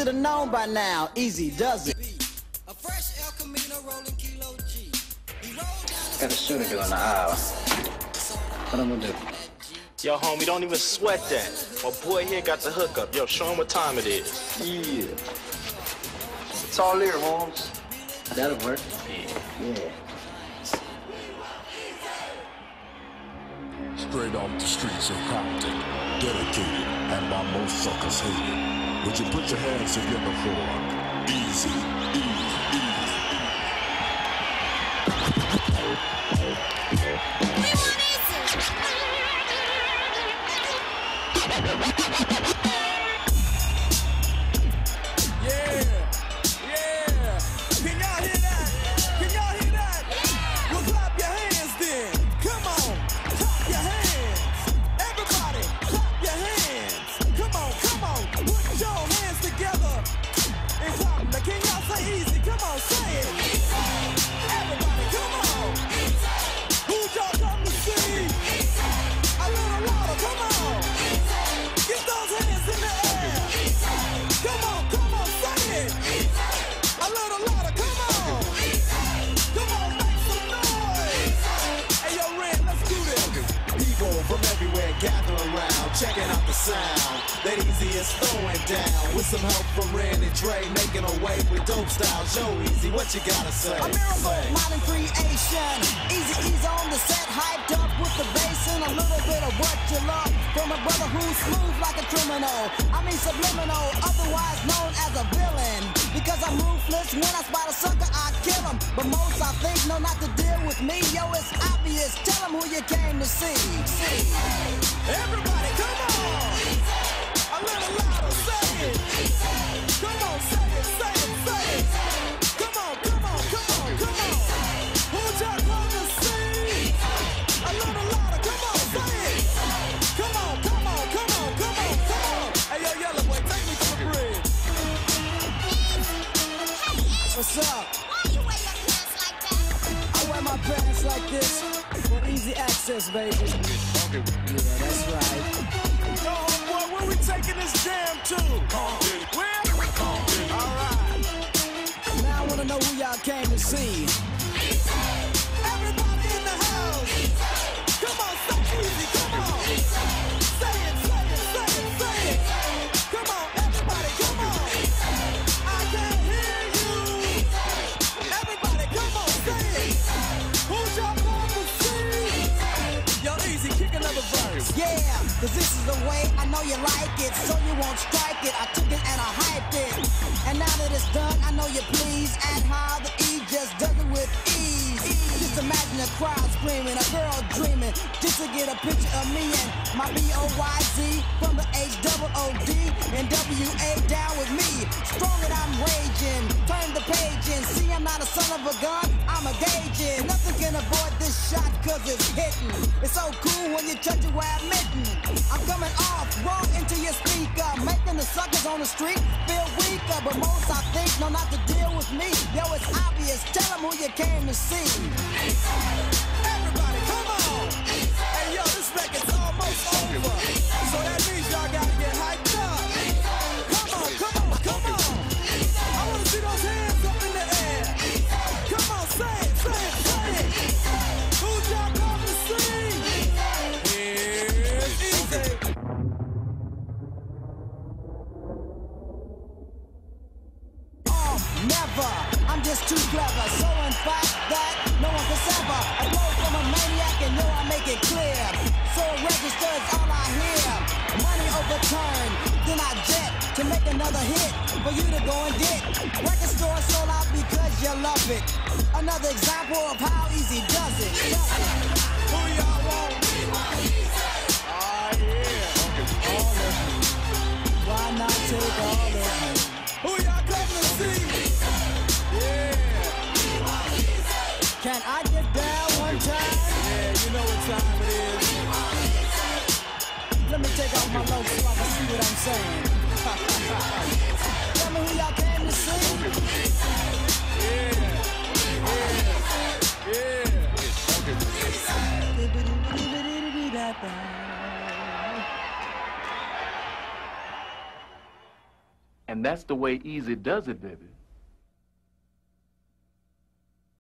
should have known by now. Easy does it. Got a shoot to do in the hour. What I'm gonna do? Yo, homie, don't even sweat that. My boy here got the hookup. Yo, show him what time it is. Yeah. It's all here, Holmes. That'll work. Yeah. Straight off the streets of Compton, dedicated and by most suckers hated. Would you put your hands together for Easy, Easy, Easy? Checking out the sound that Easy is throwing down. With some help from Ren and Dre, making a way with dope style. Show Easy, what you gotta say? A miracle, modern creation. Eazy-E's on the set, hyped up with the bass and a little bit of what you love. From a brother who's smooth like a criminal. I mean subliminal, otherwise known as a villain. Because I'm ruthless, when I spot a sucker, I kill him. But most I think know not to deal with me. Yo, it's obvious, tell them who you came to see. Everybody, come on! A little louder, say it! Come on, say it, say it, say it! Come on, come on, come on, come on! Who y'all come to see? A little louder, come on, say it! Come on, come on, come on, come on, come on! Hey, yo, Yellow Boy, take me to the bridge. What's up? Why you wear your pants like that? I wear my pants like this for easy access, baby. Yeah, that's right. Yo, homeboy, where we taking this jam to? Where? All right. Now I wanna know who y'all came to see. Everybody in the house. Come on, say Easy, come on. Say it, say it, say it, say it. Come on, everybody, come on. I can't hear you. Everybody, come on, say it. Who's y'all going to see? Yo, Easy, kick another verse. Yeah, cause this is the way I know you like it, so you won't strike it. I took it and I hyped it. And now that it's done, I know you're pleased at how the E just does it with ease. Just imagine a crowd screaming, a girl dreaming, just to get a picture of me and my B-O-Y-Z from the H-double-O-D and W-A down with me. Strong and I'm raging, turn the page and see I'm not a son of a gun, I'm a gauging. Nothing can avoid this shot cause it's hitting. It's so cool when you touch it where I'm mitten. I'm coming off, roll into your speaker, making the suckers on the street feel weaker. But most I think know not to deal with me. Yo, it's obvious, tell them who you came to see. Everybody, come on. Hey, yo, this record's almost over. So that means y'all gotta get hyped up. Come on, come on, come on. I wanna see those hands up in the air. Come on, say it, say it, say it. Who y'all come to see? Here's Easy. Never, I'm just too clever. So in fact that no one can sever a blow from a maniac, and yo, I make it clear. So registers all I hear. Money overturned, then I jet to make another hit for you to go and get. Record store sold out because you love it. Another example of how Easy does it. Who y'all want? Oh yeah. All of me. Why not take all of me? Who y'all come to see? Yeah. Can I get down one time? Yeah, you know what time it is. Let me take off my loafs so I can see what I'm saying. Tell me who y'all came to see. Yeah. And that's the way Easy does it, baby.